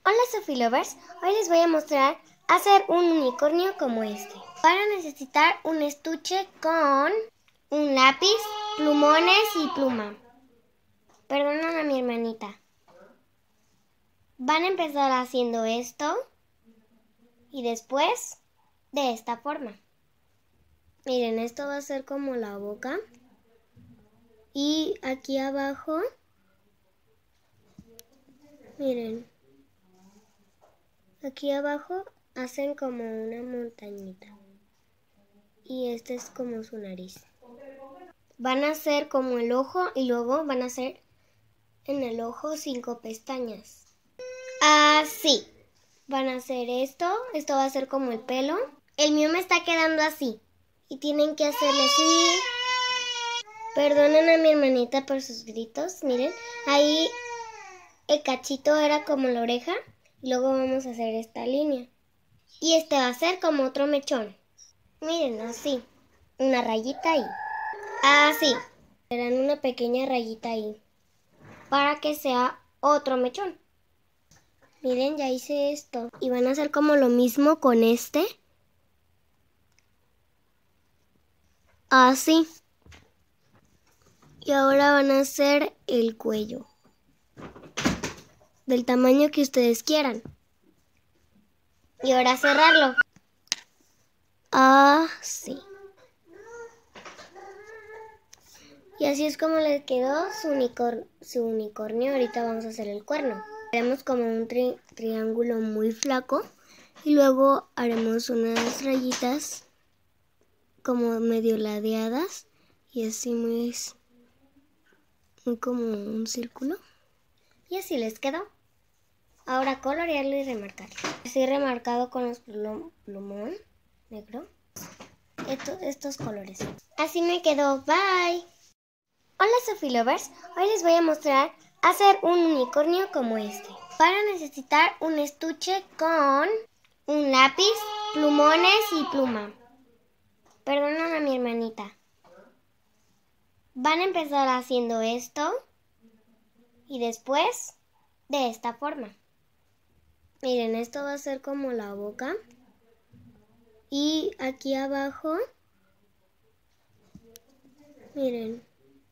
Hola Sophie Lovers, hoy les voy a mostrar hacer un unicornio como este. Van a necesitar un estuche con un lápiz, plumones y pluma. Perdonan a mi hermanita. Van a empezar haciendo esto y después de esta forma. Miren, esto va a ser como la boca y aquí abajo, miren. Aquí abajo hacen como una montañita. Y este es como su nariz. Van a hacer como el ojo y luego van a hacer en el ojo 5 pestañas. Así. Van a hacer esto. Esto va a ser como el pelo. El mío me está quedando así. Y tienen que hacerle así. Perdonen a mi hermanita por sus gritos. Miren. Ahí el cachito era como la oreja. Y luego vamos a hacer esta línea. Y este va a ser como otro mechón. Miren, así. Una rayita ahí. Así. Serán una pequeña rayita ahí. Para que sea otro mechón. Miren, ya hice esto. Y van a hacer como lo mismo con este. Así. Y ahora van a hacer el cuello. Del tamaño que ustedes quieran. Y ahora cerrarlo. Así. Y así es como les quedó su unicornio. Ahorita vamos a hacer el cuerno. Haremos como un triángulo muy flaco. Y luego haremos unas rayitas como medio ladeadas. Y así muy como un círculo. Y así les quedó. Ahora colorearlo y remarcarlo. Así remarcado con los plumón negro. Estos colores. Así me quedó. Bye. Hola Sophie Lovers, hoy les voy a mostrar hacer un unicornio como este. Van a necesitar un estuche con un lápiz, plumones y pluma. Perdonan a mi hermanita. Van a empezar haciendo esto y después de esta forma. Miren, esto va a ser como la boca y aquí abajo, miren.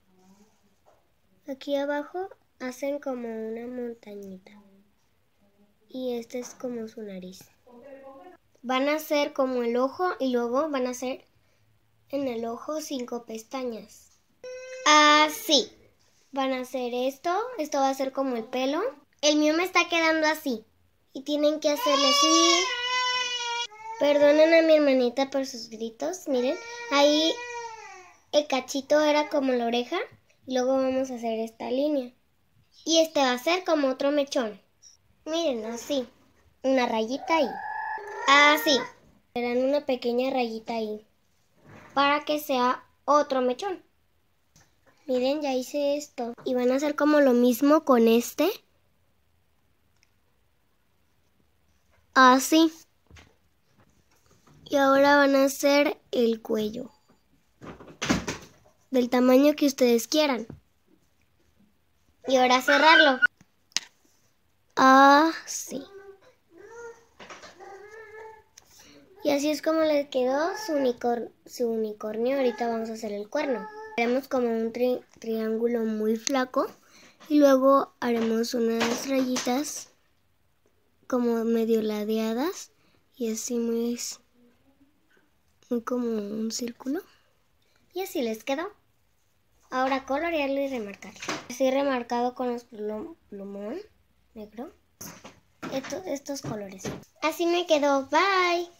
Aquí abajo hacen como una montañita. Y este es como su nariz. Van a hacer como el ojo y luego van a hacer en el ojo 5 pestañas. Así. Van a hacer esto. Esto va a ser como el pelo. El mío me está quedando así. Y tienen que hacerle así. Perdonen a mi hermanita por sus gritos. Miren. Ahí el cachito era como la oreja. Y luego vamos a hacer esta línea. Y este va a ser como otro mechón. Miren, así. Una rayita ahí. Así. Serán una pequeña rayita ahí. Para que sea otro mechón. Miren, ya hice esto. Y van a hacer como lo mismo con este. Así. Y ahora van a hacer el cuello. Del tamaño que ustedes quieran. Y ahora cerrarlo. Así. Y así es como les quedó su unicornio. Ahorita vamos a hacer el cuerno. Haremos como un triángulo muy flaco. Y luego haremos unas rayitas como medio ladeadas. Y así muy como un círculo. Y así les quedó. Ahora colorearlo y remarcarlo. Así remarcado con los plumón negro. Estos colores. Así me quedó. Bye.